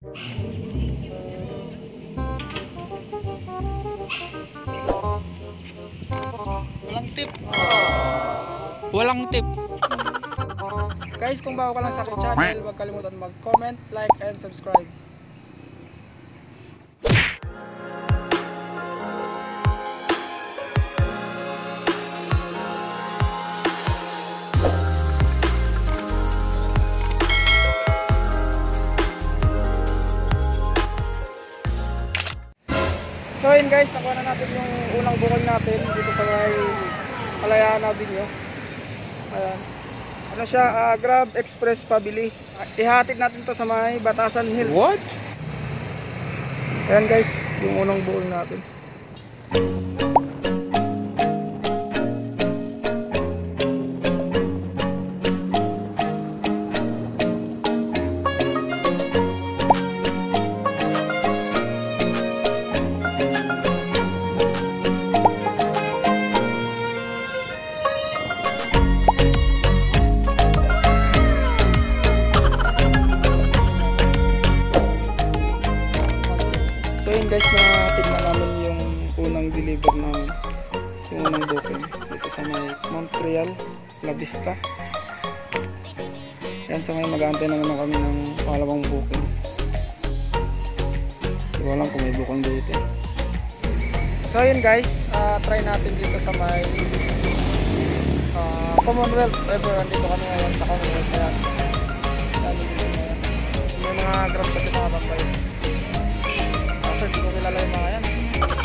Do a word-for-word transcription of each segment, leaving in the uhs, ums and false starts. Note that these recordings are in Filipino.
Walang tip. Walang tip. Guys, kung bago ka lang sa aking channel, huwag kalimutan mag-comment, like, and subscribe. So yun guys, nakuha na natin yung unang bukol natin dito sa may Kalayaan Avenue. Ayan. Ano siya, uh, Grab Express pabili. Uh, ihatid natin to sa may Batasan Hills. What? Ayan guys, yung unang bukol natin. Guys, na tignan namin yung unang deliver namin, yung unang booking dito sa may Montreal, La Vista. Yan, sa may mag-aantay naman na kami ng pangalawang booking. Hindi ko alam kung may booking dito. So yun guys, uh, try natin dito sa may uh, Commonwealth. Ever, dito kami ngayon sa Commonwealth. Ayan, may mga grab sa tinatambay. Hindi ko kilala yung mga yan.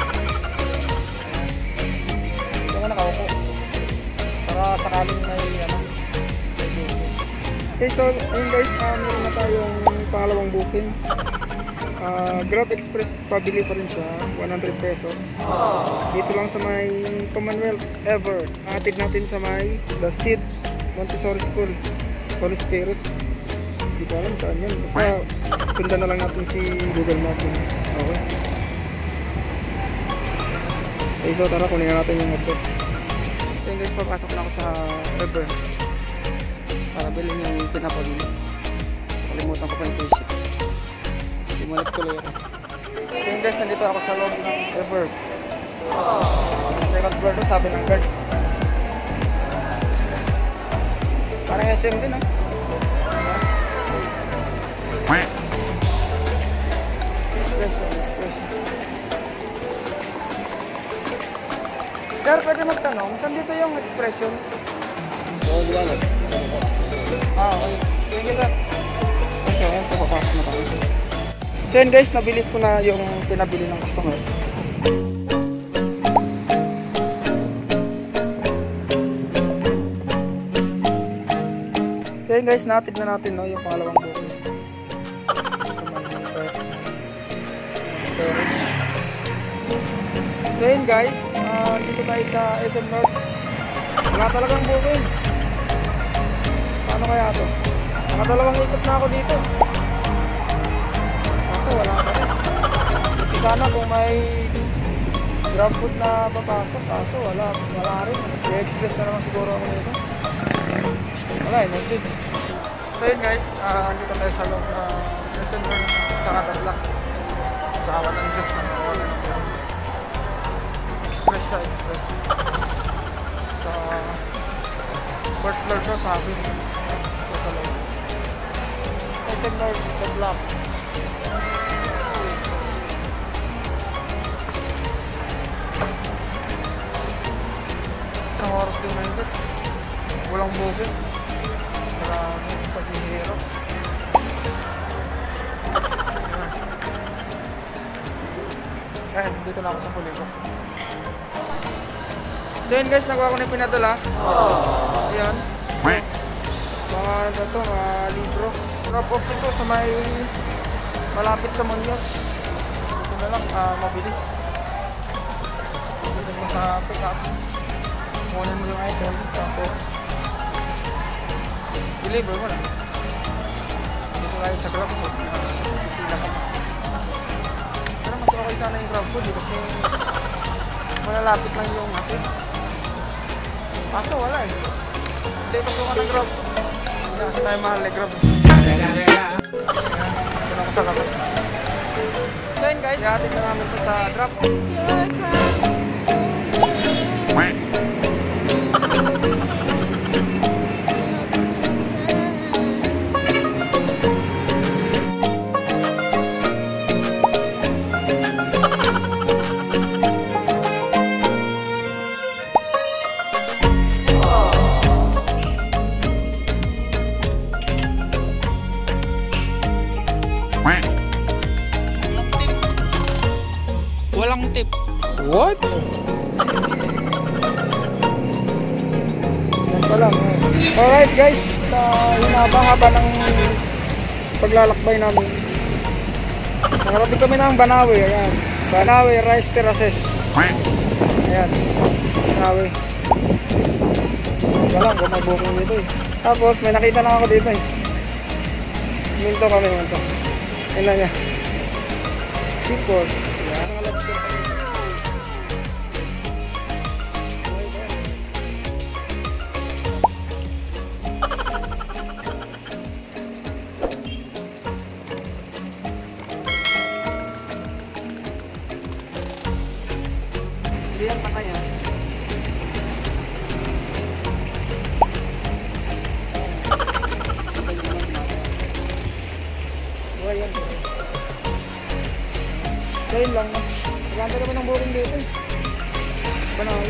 Ito nga nakaupo para sakaling may ano, may booking. Okay, so ayun guys, uh, meron na tayong pangalawang booking. uh, Grab Express pabili pa rin siya, one hundred pesos. Dito lang sa may Commonwealth. Ever, hatid natin sa may The Seed Montessori School, Holy Spirit. Hindi ko alam saan yan, basta sundan na lang natin si Google Maps. Okay. Okay, so tara, kunin natin yung motor. So guys, papasok na ako sa river para bilhin yung pinapabili. Kalimutan ko pa yung fish. Bumalik tuloy ako. So guys, nandito ako sa loob ng river. Second floor to, sabi ng guard. Parang S M din, ha? Expression, expression. Sir, pwede magtanong, saan dito yung expression? Oo, di ba na? Ah, okay. Thank you, sir. Okay, okay. So, papasok na tayo. So yun guys, nabili ko na yung pinabili ng customer. So yun guys, natid na natin no, yung pangalawang booking. So yun guys, uh, dito tayo sa S M North. Wala talagang booking. Paano kaya ito? Nakadalawang ikot na ako dito. Kaso wala pa rin. Sana kung may grab food na papasok, kaso wala, wala rin. I-express na naman siguro ako dito. Wala eh, no choice. So yun guys, uh, dito tayo sa loob na S M North sa Katarlac. Sa awan ng Diyos na nawalan ng grab. Express siya, express. Sa fourth floor ko sa akin. So sa loob. S M North, the block. Isang oras din mahigit. Walang booking. Maraming paghihirap. Ayan, dito na ako sa huli ko. So yun guys, nagawa ko na yung pinadala. Ayan. Mga ano to, mga libro. Drop off nito sa may malapit sa Muñoz. Ito na lang, uh, mabilis. Dito mo sa pick up. Kunin mo yung item, tapos deliver mo na. Dito tayo sa Grab food. Pipila ka pa. Pero mas okay sana yung Grab food kasi malalapit lang yung atin. Kaso wala eh. Hindi pasukan ng Grab. Hindi na kasi tayo mahal na Grab. Doon ako sa labas. So yun guys, ihatid na namin ito sa drop. Walang tip. What? Yan pa lang. Eh. Alright guys, sa hinaba-haba ng paglalakbay namin. Nakarating kami ng Banawe. Ayan. Banawe Rice Terraces. Ayan. Banawe. Wala, kung may booking dito eh. Tapos may nakita na ako dito eh. Minto kami, minto. Yan lang yan. Seaports. Yan. Let's go. Hindi yan patay yan. Oh, yan. Ayun lang no. Maganda naman ng booking dito eh. Banawe.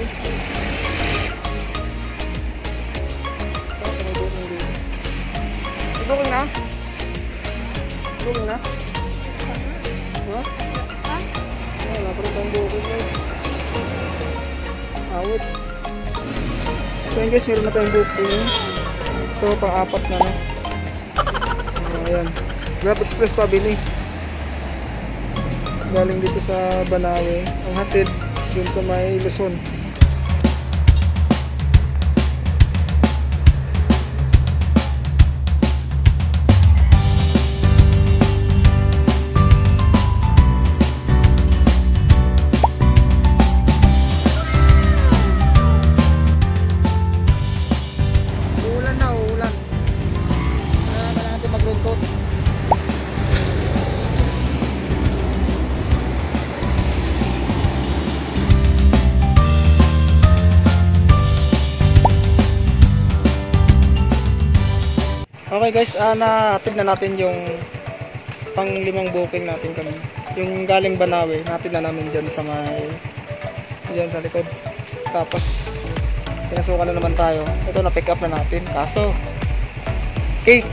Ito, may booking dito. May booking na? Booking na? Ha? Wala pa rin tayong booking guys. Awit. So yun guys, meron na tayong booking. Ito, pang-apat na no. Ayan. Grab Express pabili. Galing dito sa Banawe. Ang hatid dun sa may Luzon. Uulan na, uulan. Kaya na natin magluntot. Okay guys, uh, nahatid na natin yung pang limang booking natin kami. Yung galing Banawe, nahatid na namin dyan sa may dyan sa likod. Tapos pinasukan na naman tayo. Ito na pick up na natin. Kaso cake.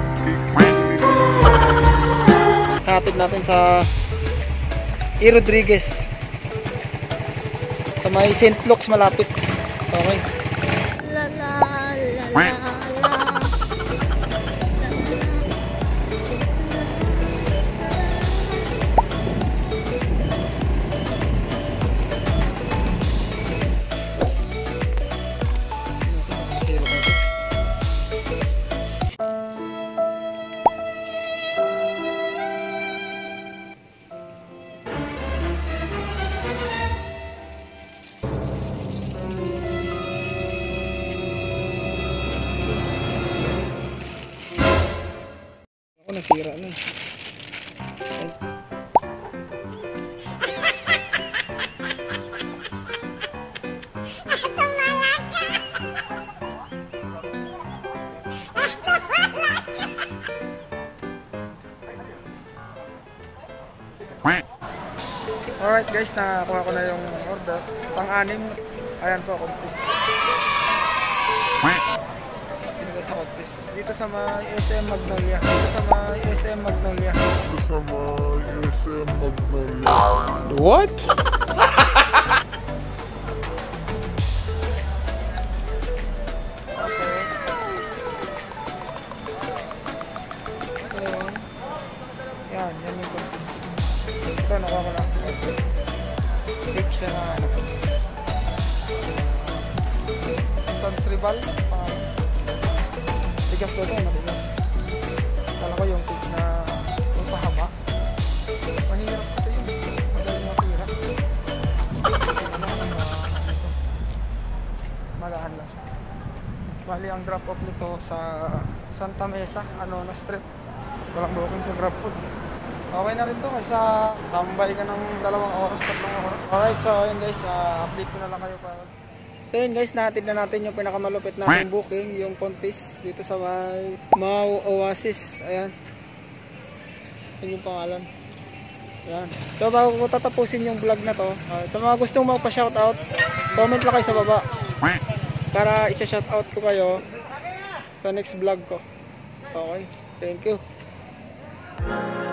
Nahatid natin sa E. Rodriguez sa may Saint Luke's malapit. Okay. La la la la la. Ako nasira na. Alright guys, nakakuha ko na yung order. Pang-anim. Ayan po, kumpis. Dito sa kumpis. Dito sa may S M Magnolia. Dito sa may S M Magnolia. Dito sa may S M Magnolia. What? Ayan. Yan, yan yung kumpis. Ito, nakuha ko na. Cake siya na ano. Sans Rival. Uh, tigas na ito, matigas. Kala ko yung cake na yung pahaba. Mahirap kasi yun. Madaling masira. Magaan lang siya. Bali ang drop off nito sa Santa Mesa, ano na street. Walang booking sa Grab Food. Okay na rin to kaysa tambay ka ng dalawang oras, tatlong oras. Alright, so yun guys, uh, update ko na lang kayo para. So yun guys, natin na natin yung pinakamalupit nating booking, yung Pontis dito sa may Mau Oasis. Ayan. Yun yung pangalan. Ayan. So bago ko tatapusin yung vlog na to, uh, sa mga gustong magpa-shoutout, comment lang kayo sa baba para isa-shoutout ko kayo sa next vlog ko. Okay, thank you.